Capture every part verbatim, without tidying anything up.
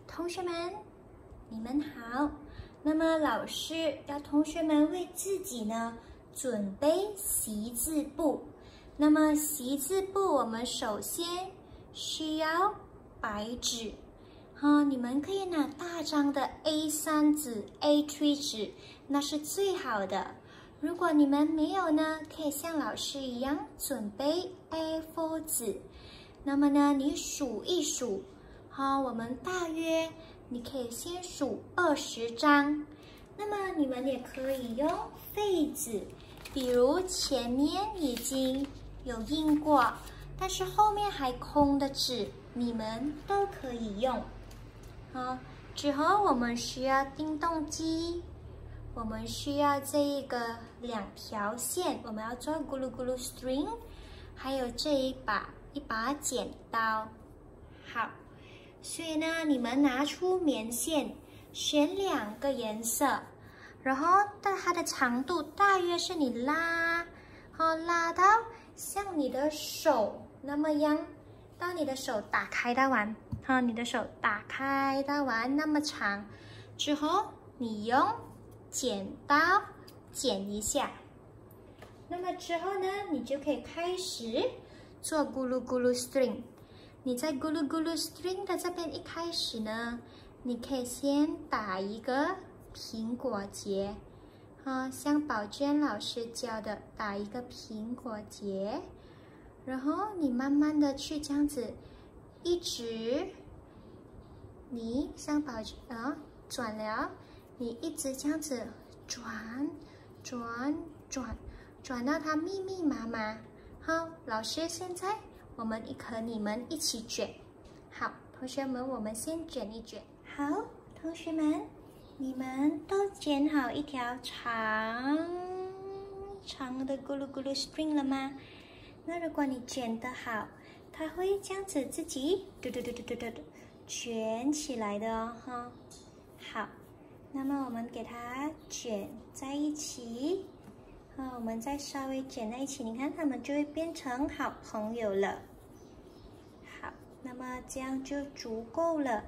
同学们，你们好。那么老师要同学们为自己呢准备习字簿。那么习字簿，我们首先需要白纸。哈，你们可以拿大张的 A 三 纸、A 三 纸，那是最好的。如果你们没有呢，可以像老师一样准备 A 四 纸。那么呢，你数一数，好，我们大约你可以先数二十张。那么你们也可以用废纸，比如前面已经有印过，但是后面还空的纸，你们都可以用。好，之后我们需要订动机，我们需要这一个两条线，我们要做咕噜咕噜 string， 还有这一把一把剪刀。好，所以呢，你们拿出棉线，选两个颜色，然后它的长度大约是你拉，好拉到像你的手那么样，到你的手打开到完，好，你的手打开到完那么长，之后你用剪刀剪一下，那么之后呢，你就可以开始做咕噜咕噜 string。你在咕噜咕噜 string 的这边一开始呢，你可以先打一个苹果结，啊，像宝娟老师教的，打一个苹果结，然后你慢慢的去这样子，一直，你像宝娟啊转了，你一直这样子转转转转到它密密麻麻。好，老师现在我们和你们一起卷。好，同学们，我们先卷一卷。好，同学们，你们都剪好一条长长的咕噜咕噜 string 了吗？那如果你卷得好，它会这样子自己嘟嘟嘟嘟嘟嘟嘟卷起来的哦，哈。好，那么我们给它卷在一起。好，我们再稍微卷在一起，你看它们就会变成好朋友了。好，那么这样就足够了。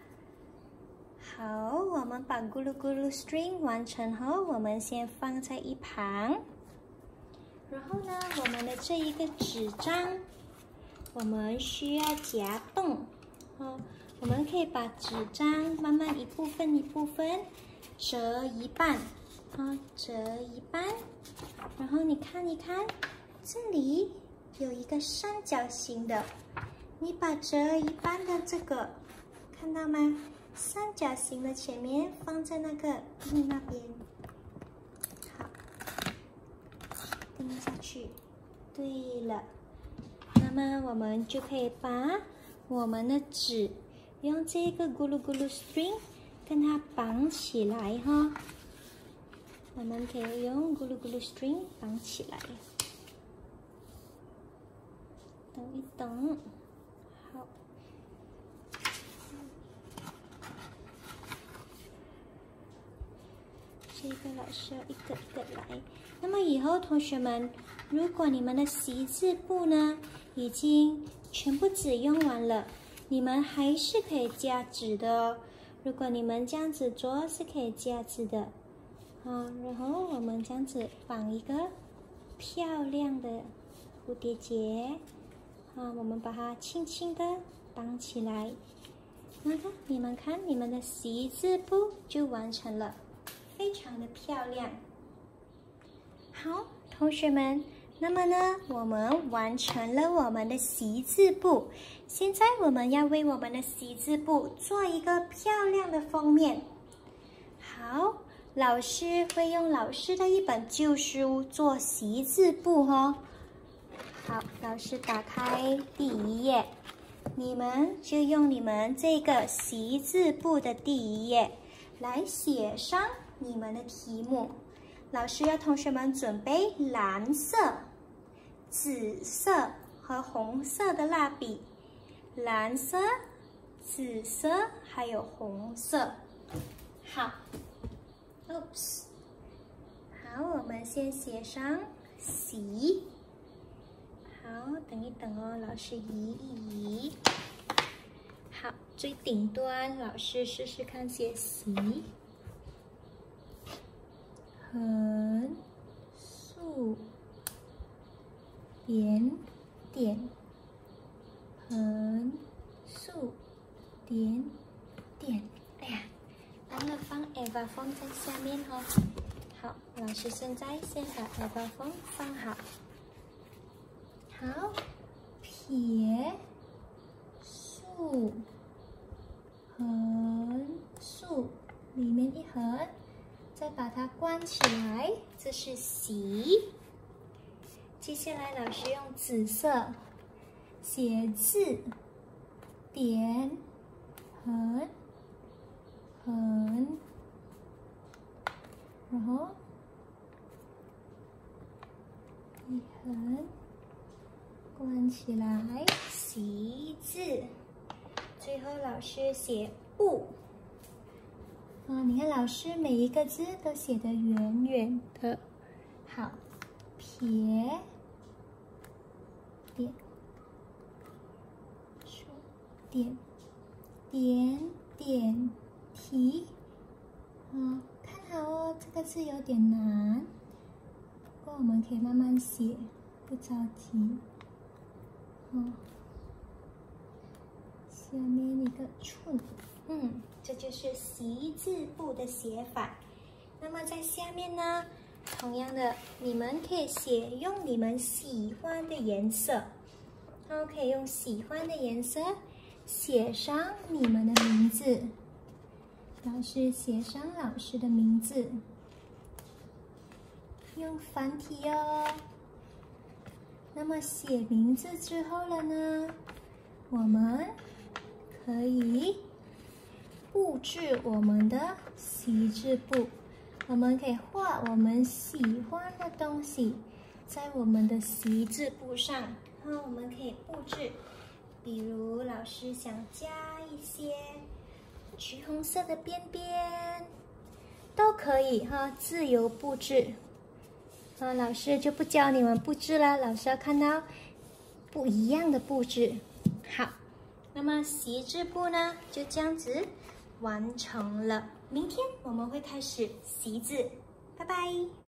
好，我们把咕噜咕噜 string 完成后，我们先放在一旁。然后呢，我们的这一个纸张，我们需要夹洞。哦，我们可以把纸张慢慢一部分一部分折一半。啊，折一半，然后你看一看，这里有一个三角形的，你把折一半的这个看到吗？三角形的前面放在那个印那边，好，钉下去。对了，那么我们就可以把我们的纸用这个咕噜咕噜 string 跟它绑起来哈。我们可以用咕噜咕噜 string 绑起来，等一等，好，这个老师要一个一个来。那么以后同学们，如果你们的习字簿呢已经全部纸用完了，你们还是可以加纸的哦。如果你们这样子做是可以加纸的。好，然后我们这样子绑一个漂亮的蝴蝶结，好，我们把它轻轻的绑起来。那个，你们看，你们的习字簿就完成了，非常的漂亮。好，同学们，那么呢，我们完成了我们的习字簿。现在我们要为我们的习字簿做一个漂亮的封面。好。老师会用老师的一本旧书做习字簿哦。好，老师打开第一页，你们就用你们这个习字簿的第一页来写上你们的题目。老师要同学们准备蓝色、紫色和红色的蜡笔。蓝色、紫色还有红色。好。Oops， 好，我们先写上习。好，等一等哦，老师移一移。 好，最顶端，老师试试看写习，横、竖、点点，横、竖、点点。哎呀，忘了放 Eva 风在下面哦。好，老师现在先把 Eva 风放好。好，撇、竖、横、竖，里面一横，再把它关起来，这是习。接下来，老师用紫色写字，点、横、横，然后一横，关起来，习字。最后，老师写不。啊，你看老师每一个字都写得圆圆的。好，撇。点，竖，点，点点提，啊，看好哦，这个字有点难，不过我们可以慢慢写，不着急。哦，下面一个寸，嗯，这就是习字部的写法。那么在下面呢？同样的，你们可以写用你们喜欢的颜色，然后可以用喜欢的颜色写上你们的名字。老师写上老师的名字，用繁体哦。那么写名字之后了呢，我们可以布置我们的习字簿。我们可以画我们喜欢的东西在我们的习字簿上，然后我们可以布置，比如老师想加一些橘红色的边边，都可以哈，自由布置。啊，老师就不教你们布置了，老师要看到不一样的布置。好，那么习字簿呢，就这样子完成了。明天我们会开始习字，拜拜。